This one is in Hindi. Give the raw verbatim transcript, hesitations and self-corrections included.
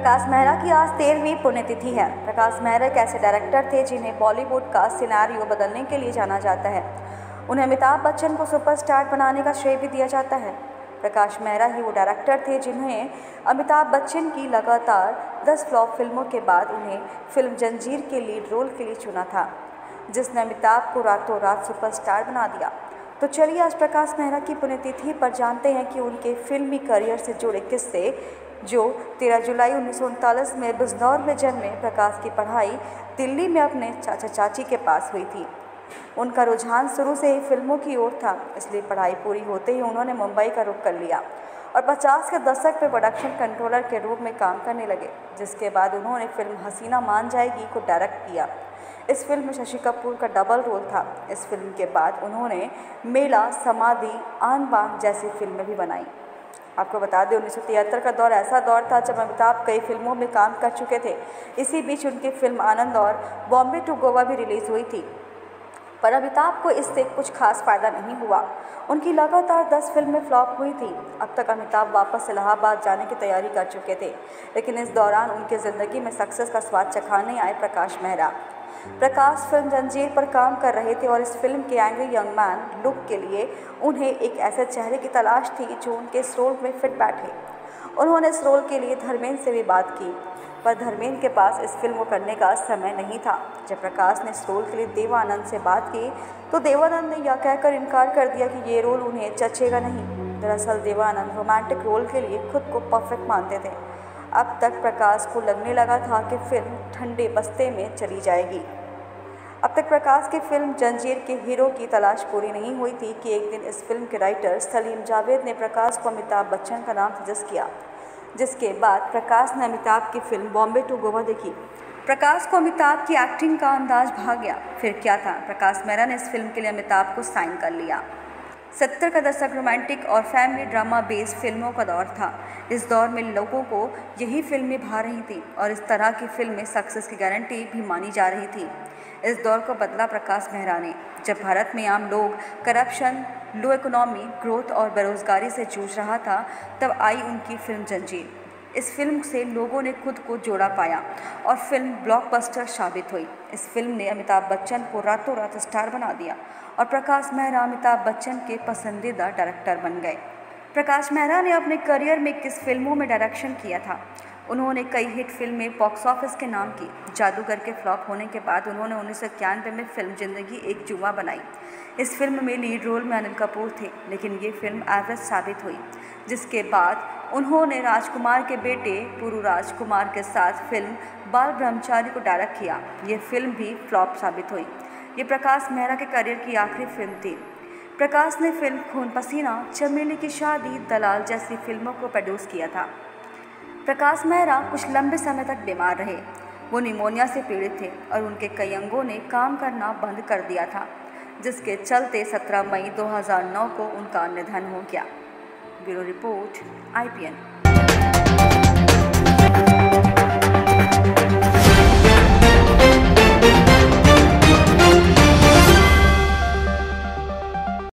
प्रकाश मेहरा की आज तेरहवीं पुण्यतिथि है। प्रकाश मेहरा एक ऐसे डायरेक्टर थे जिन्हें बॉलीवुड का सिनेरियो बदलने के लिए जाना जाता है। उन्हें अमिताभ बच्चन को सुपरस्टार बनाने का श्रेय भी दिया जाता है। प्रकाश मेहरा ही वो डायरेक्टर थे जिन्हें अमिताभ बच्चन की लगातार दस फ्लॉप फिल्मों के बाद उन्हें फिल्म जंजीर के लीड रोल के लिए चुना था, जिसने अमिताभ को रातों रात सुपरस्टार बना दिया। तो चलिए आज प्रकाश मेहरा की पुण्यतिथि पर जानते हैं कि उनके फिल्मी करियर से जुड़े किस्से। जो तेरह जुलाई उन्नीस सौ उनतालीस में बिजनौर में जन्मे, प्रकाश की पढ़ाई दिल्ली में अपने चाचा चाची के पास हुई थी। उनका रुझान शुरू से ही फिल्मों की ओर था, इसलिए पढ़ाई पूरी होते ही उन्होंने मुंबई का रुख कर लिया और पचास के दशक में प्रोडक्शन कंट्रोलर के रूप में काम करने लगे, जिसके बाद उन्होंने फिल्म हसीना मान जाएगी को डायरेक्ट किया। इस फिल्म में शशि कपूर का डबल रोल था। इस फिल्म के बाद उन्होंने मेला, समाधि, आन बान जैसी फिल्में भी बनाई। आपको बता दें, उन्नीस सौ तिहत्तर का दौर ऐसा दौर था जब अमिताभ कई फिल्मों में काम कर चुके थे। इसी बीच उनकी फिल्म आनंद और बॉम्बे टू गोवा भी रिलीज़ हुई थी, पर अमिताभ को इससे कुछ खास फायदा नहीं हुआ। उनकी लगातार दस फिल्में फ्लॉप हुई थी। अब तक अमिताभ वापस इलाहाबाद जाने की तैयारी कर चुके थे, लेकिन इस दौरान उनकी ज़िंदगी में सक्सेस का स्वाद चखाने आए प्रकाश मेहरा। प्रकाश फिल्म जंजीर पर काम कर रहे थे और इस फिल्म के एंग्री यंग मैन लुक के लिए उन्हें एक ऐसे चेहरे की तलाश थी जो उनके इस रोल में फिट बैठे। उन्होंने इस रोल के लिए धर्मेंद्र से भी बात की, पर धर्मेंद्र के पास इस फिल्म को करने का समय नहीं था। जब प्रकाश ने इस रोल के लिए देवानंद से बात की तो देवानंद ने यह कहकर इनकार कर दिया कि ये रोल उन्हें जचेगा नहीं। दरअसल देवानंद रोमांटिक रोल के लिए खुद को परफेक्ट मानते थे। अब तक प्रकाश को लगने लगा था कि फिल्म ठंडे बस्ते में चली जाएगी। अब तक प्रकाश की फिल्म जंजीर के हीरो की तलाश पूरी नहीं हुई थी कि एक दिन इस फिल्म के राइटर सलीम जावेद ने प्रकाश को अमिताभ बच्चन का नाम सजेस्ट किया, जिसके बाद प्रकाश ने अमिताभ की फिल्म बॉम्बे टू गोवा देखी। प्रकाश को अमिताभ की एक्टिंग का अंदाज भा गया। फिर क्या था, प्रकाश मेहरा ने इस फिल्म के लिए अमिताभ को साइन कर लिया। सत्तर का दशक रोमांटिक और फैमिली ड्रामा बेस्ड फिल्मों का दौर था। इस दौर में लोगों को यही फिल्में भा रही थी और इस तरह की फिल्में सक्सेस की गारंटी भी मानी जा रही थी। इस दौर को बदला प्रकाश मेहरा ने। जब भारत में आम लोग करप्शन, लो इकोनॉमी ग्रोथ और बेरोजगारी से जूझ रहा था, तब आई उनकी फिल्म जंजीर। इस फिल्म से लोगों ने खुद को जोड़ा पाया और फिल्म ब्लॉकबस्टर साबित हुई। इस फिल्म ने अमिताभ बच्चन को रातों रात स्टार बना दिया और प्रकाश मेहरा अमिताभ बच्चन के पसंदीदा डायरेक्टर बन गए। प्रकाश मेहरा ने अपने करियर में इक्कीस फिल्मों में डायरेक्शन किया था। उन्होंने कई हिट फिल्में बॉक्स ऑफिस के नाम की। जादूगर के फ्लॉप होने के बाद उन्होंने उन्नीस सौ इक्यानवे में फिल्म जिंदगी एक जुआ बनाई। इस फिल्म में लीड रोल में अनिल कपूर थे, लेकिन ये फिल्म एवरेज साबित हुई, जिसके बाद उन्होंने राजकुमार के बेटे पुरु राजकुमार के साथ फिल्म बाल ब्रह्मचारी को डायरेक्ट किया। ये फिल्म भी फ्लॉप साबित हुई। ये प्रकाश मेहरा के करियर की आखिरी फिल्म थी। प्रकाश ने फिल्म खून पसीना, चमेली की शादी, दलाल जैसी फिल्मों को प्रोड्यूस किया था। प्रकाश मेहरा कुछ लंबे समय तक बीमार रहे। वो निमोनिया से पीड़ित थे और उनके कई अंगों ने काम करना बंद कर दिया था, जिसके चलते सत्रह मई दो हज़ार नौ को उनका निधन हो गया। Bureau report, I P N.